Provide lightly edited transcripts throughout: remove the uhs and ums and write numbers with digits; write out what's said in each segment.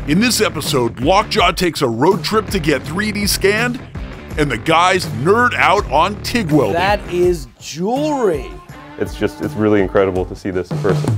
In this episode, LokJaw takes a road trip to get 3D scanned, and the guys nerd out on TIG welding. That is jewelry. It's really incredible to see this in person.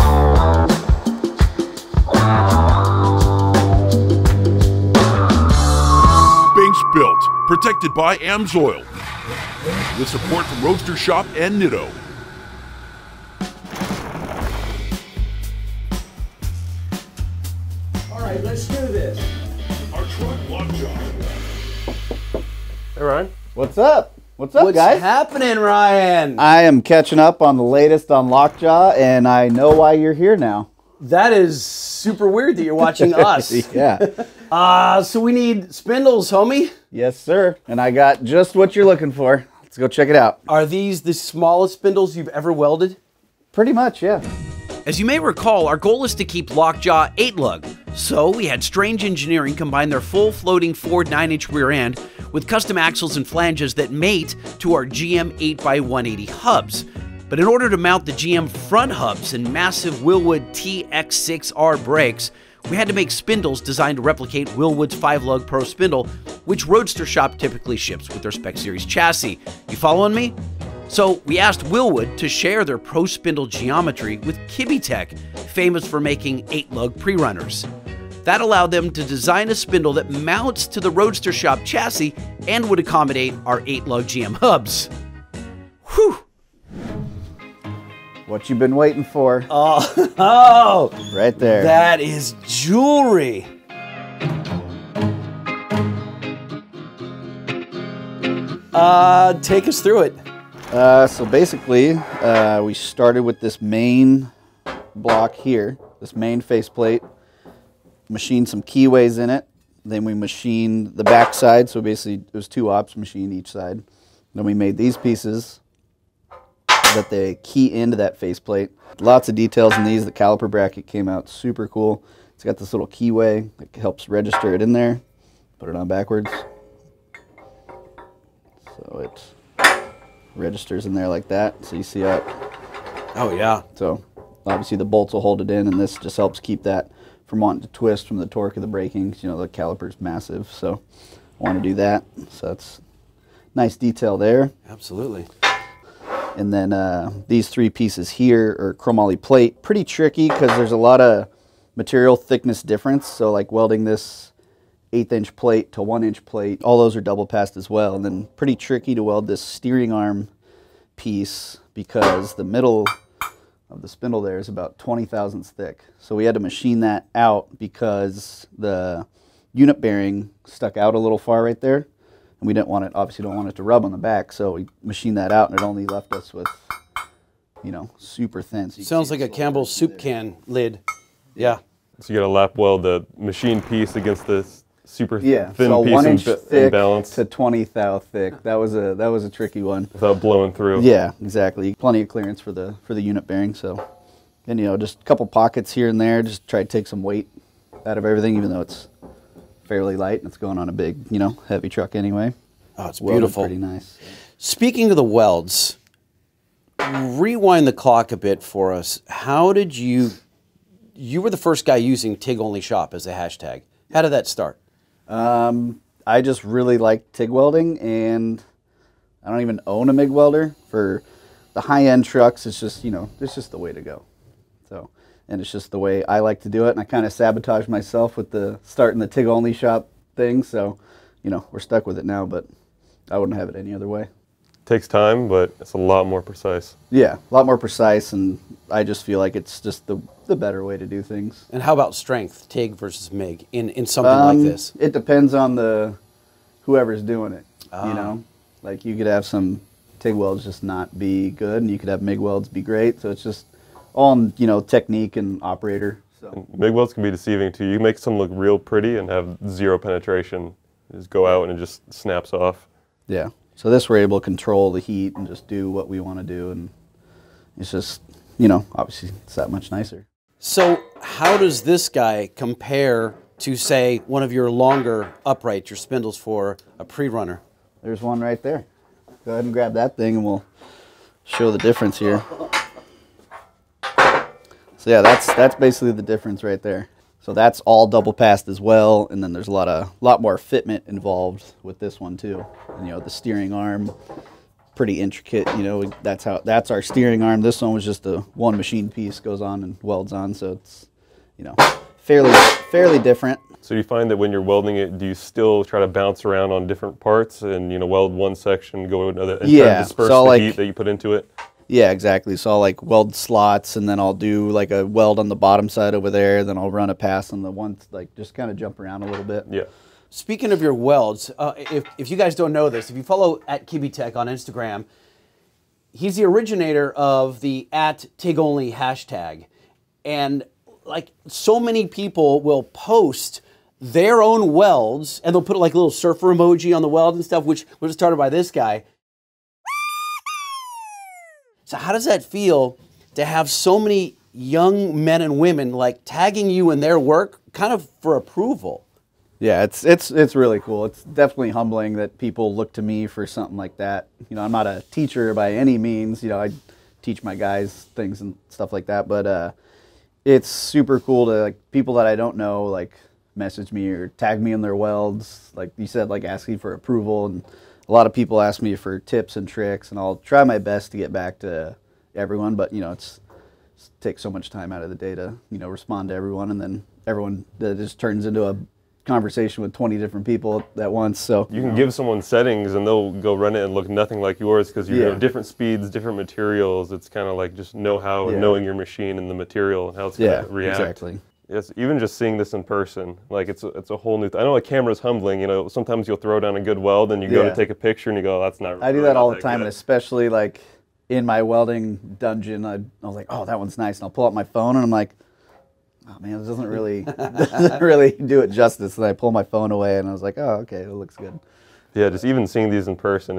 Banks built, protected by AMSOIL, with support from Roadster Shop and Nitto. All right, let's do this. Our truck, LokJaw. Hey, Ryan. What's up? What's up, What's guys? happening, Ryan? I am catching up on the latest on LokJaw, and I know why you're here now. That is super weird that you're watching us. Yeah. So we need spindles, homie. Yes, sir. And I got just what you're looking for. Let's go check it out. Are these the smallest spindles you've ever welded? Pretty much, yeah. As you may recall, our goal is to keep LokJaw 8-lug, so we had Strange Engineering combine their full floating Ford 9-inch rear end with custom axles and flanges that mate to our GM 8x180 hubs. But in order to mount the GM front hubs and massive Wilwood TX6R brakes, we had to make spindles designed to replicate Wilwood's 5-lug Pro spindle, which Roadster Shop typically ships with their SPEC Series chassis. You following me? So we asked Wilwood to share their Pro spindle geometry with KibbeTech, famous for making 8-lug pre-runners. That allowed them to design a spindle that mounts to the Roadster Shop chassis and would accommodate our 8-lug GM hubs. Whew! What you've been waiting for. Oh, Right there. that is jewelry. Take us through it. So basically, we started with this main block here, this main faceplate, machined some keyways in it, then we machined the back side, so basically it was 2 ops machined each side. Then we made these pieces that they key into that faceplate. Lots of details in these. The caliper bracket came out super cool. It's got this little keyway that helps register it in there. Put it on backwards. So it registers in there like that, so you see how it. Oh, yeah. So obviously the bolts will hold it in, and this just helps keep that from wanting to twist from the torque of the braking. You know, the caliper's massive, so I want to do that. So that's nice detail there. Absolutely. And then these 3 pieces here are chromoly plate. Pretty tricky because there's a lot of material thickness difference. So like welding this 1/8-inch plate to 1-inch plate, all those are double passed as well. And then pretty tricky to weld this steering arm piece because the middle of the spindle there is about 20 thousandths thick. So we had to machine that out because the unit bearing stuck out a little far right there. And we didn't want it, obviously don't want it to rub on the back, so we machined that out, and it only left us with, you know, super thin. So Sounds like a Campbell's soup can lid. Yeah. So you got to lap weld the machine piece against this super thin so piece 1-inch thick balance to 20 thou thick. That was a tricky one. without blowing through. Yeah, exactly. Plenty of clearance for the unit bearing. So, and you know, just a couple pockets here and there. Just try to take some weight out of everything, even though it's fairly light and it's going on a big, you know, heavy truck anyway. Oh, it's Welded beautiful. Pretty nice. Speaking of the welds, rewind the clock a bit for us. How did you were the first guy using Tig Only Shop as a hashtag. How did that start? I just really like TIG welding, and I don't even own a MIG welder. For the high-end trucks, it's just, you know, it's just the way to go. So, and it's just the way I like to do it, and I kind of sabotaged myself with the starting the TIG Only Shop thing, so, you know, we're stuck with it now, but I wouldn't have it any other way. Takes time, but it's a lot more precise. Yeah, a lot more precise, and I just feel like it's just the better way to do things. And how about strength, TIG versus MIG, in something like this? It depends on whoever's doing it, you know? Like, you could have some TIG welds just not be good, and you could have MIG welds be great, so it's just all in, you know, technique and operator. So. MIG welds can be deceiving too. You make some look real pretty and have 0 penetration. You just go out and it just snaps off. Yeah. So this we're able to control the heat and just do what we want to do, and it's just, you know, obviously it's that much nicer. So how does this guy compare to, say, one of your longer uprights, your spindles for a pre-runner? There's one right there. Go ahead and grab that thing and we'll show the difference here. So yeah, that's basically the difference right there. So that's all double passed as well, and then there's a lot more fitment involved with this one too. And, you know, the steering arm, pretty intricate. You know, that's our steering arm. This one was just a one machine piece, goes on and welds on, so it's, you know, fairly different. So you find that when you're welding it, do you still try to bounce around on different parts and, you know, weld one section, go to another, and try to disperse the heat that you put into it? Yeah, exactly. So I'll like weld slots, and then I'll do like a weld on the bottom side over there. Then I'll run a pass on the one, like just kind of jump around a little bit. Yeah. Speaking of your welds, if you guys don't know this, if you follow at KibbeTech on Instagram, he's the originator of the @Tig Only Hashtag. And like so many people will post their own welds, and they'll put like a little surfer emoji on the weld and stuff, which was started by this guy. So how does that feel to have so many young men and women like tagging you in their work kind of for approval? Yeah, it's really cool. It's definitely humbling that people look to me for something like that. You know, I'm not a teacher by any means. You know, I teach my guys things and stuff like that, but it's super cool to, like, people that I don't know, like, message me or tag me in their welds, like you said, like asking for approval. And a lot of people ask me for tips and tricks, and I'll try my best to get back to everyone, but, you know, it takes so much time out of the day to, you know, respond to everyone, and then everyone that just turns into a conversation with 20 different people at once. So you can give someone settings and they'll go run it and look nothing like yours, because you have different speeds, different materials. It's kind of like just know-how and knowing your machine and the material and how it's going to react. Exactly. Yes, even just seeing this in person, like it's a whole new. I know a camera's humbling. You know, sometimes you'll throw down a good weld and you go to take a picture and you go, oh, "That's not." I do that all the time, and especially like in my welding dungeon, I was like, "Oh, that one's nice," and I'll pull out my phone and I'm like, "Oh man, it doesn't really do it justice." And I pull my phone away and I was like, "Oh, okay, it looks good." Yeah, just even seeing these in person,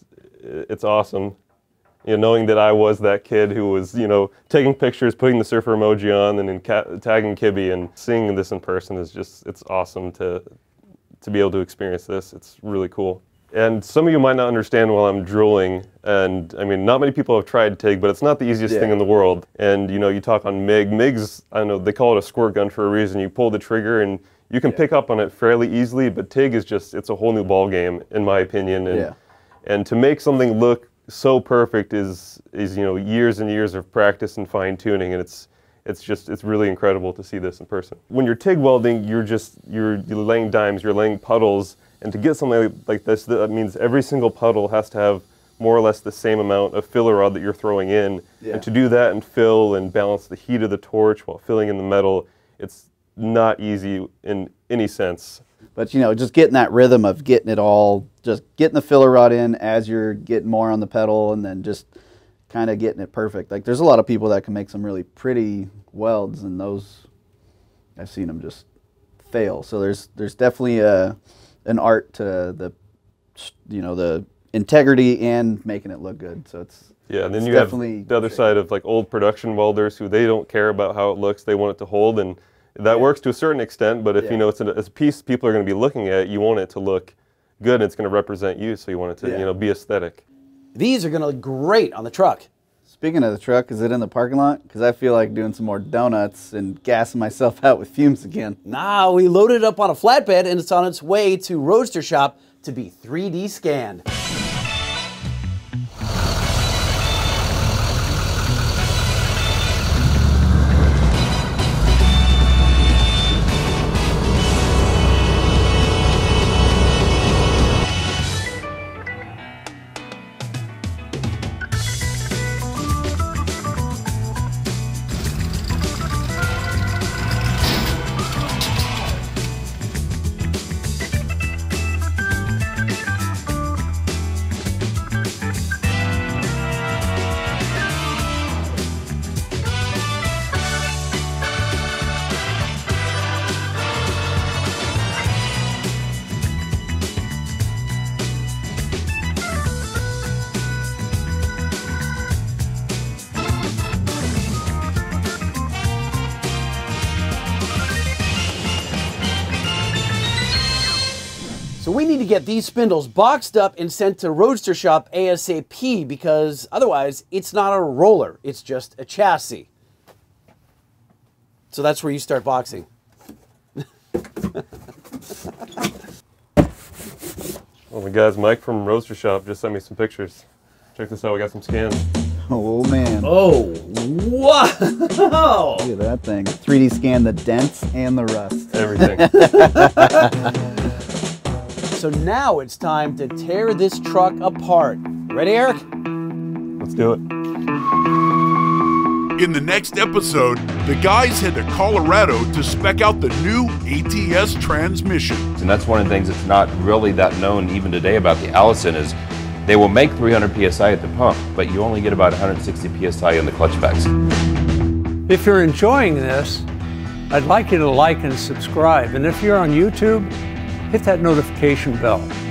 it's awesome. You know, knowing that I was that kid who was, you know, taking pictures, putting the surfer emoji on, and then tagging Kibbe, and seeing this in person is just, it's awesome to be able to experience this. It's really cool. And some of you might not understand while I'm drilling, and I mean, not many people have tried TIG, but it's not the easiest thing in the world. And you know, you talk on MIG. MIG's, I don't know, they call it a squirt gun for a reason. You pull the trigger and you can pick up on it fairly easily, but TIG is just, it's a whole new ball game, in my opinion. And to make something look so perfect is you know, years and years of practice and fine tuning, and it's really incredible to see this in person. When you're TIG welding, you're laying dimes, you're laying puddles, and to get something like this, that means every single puddle has to have more or less the same amount of filler rod that you're throwing in. And to do that and fill and balance the heat of the torch while filling in the metal, it's not easy in any sense. But, you know, just getting that rhythm of getting it all, just getting the filler rod in as you're getting more on the pedal, and then just kind of getting it perfect. Like, there's a lot of people that can make some really pretty welds, and those, I've seen them just fail. So there's definitely an art to the, you know, the integrity and making it look good. So it's and then you have the other side of like old production welders who they don't care about how it looks. They want it to hold, and that works to a certain extent, but if you know it's a piece people are going to be looking at, you want it to look good, and it's going to represent you, so you want it to you know, be aesthetic. These are going to look great on the truck. Speaking of the truck, is it in the parking lot? Because I feel like doing some more donuts and gassing myself out with fumes again. Nah, we loaded it up on a flatbed, and it's on its way to Roadster Shop to be 3D scanned. So we need to get these spindles boxed up and sent to Roadster Shop ASAP, because otherwise it's not a roller, it's just a chassis. So that's where you start boxing. Well, the guys, Mike from Roadster Shop just sent me some pictures. Check this out, we got some scans. Oh man. Oh, wow! Look at that thing. 3D scan the dents and the rust. Everything. So now it's time to tear this truck apart. Ready, Eric? Let's do it. In the next episode, the guys head to Colorado to spec out the new ATS transmission. And that's one of the things that's not really that known even today about the Allison is they will make 300 PSI at the pump, but you only get about 160 PSI in the clutch packs. If you're enjoying this, I'd like you to like and subscribe. And if you're on YouTube, hit that notification bell.